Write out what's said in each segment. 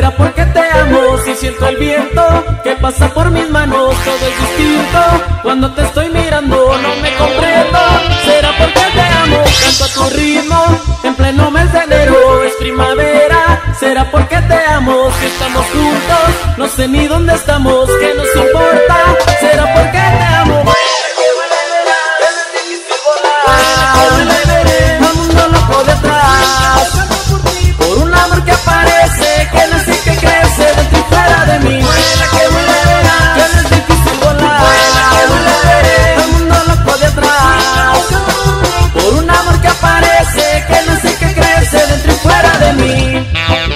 ¿Será porque te amo? Si siento el viento que pasa por mis manos, todo es distinto. Cuando te estoy mirando no me comprendo. ¿Será porque te amo? Canto a tu ritmo en pleno mes de enero, es primavera. ¿Será porque te amo? Si estamos juntos, no sé ni dónde estamos, ¿qué nos importa? ¿Será porque te amo? Al mundo loco detrás, por un amor que aparece, que nace y que crece dentro y fuera de mí. Que no es difícil volar. Al mundo loco detrás, por un amor que aparece, que nace y que crece dentro y fuera de mí.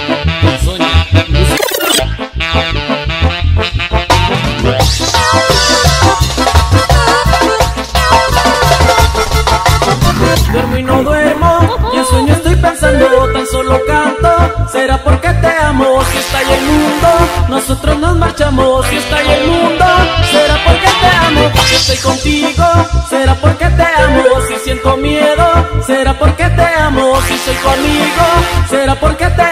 Duermo y no duermo, y en sueño estoy pensando, tan solo canto. ¿Será porque te amo? Si está ahí el mundo, nosotros nos marchamos. Si está ahí el mundo, ¿será porque te amo? Si estoy contigo, ¿será porque te amo? Si siento miedo, ¿será porque te amo? Si soy tu amigo, ¿será porque te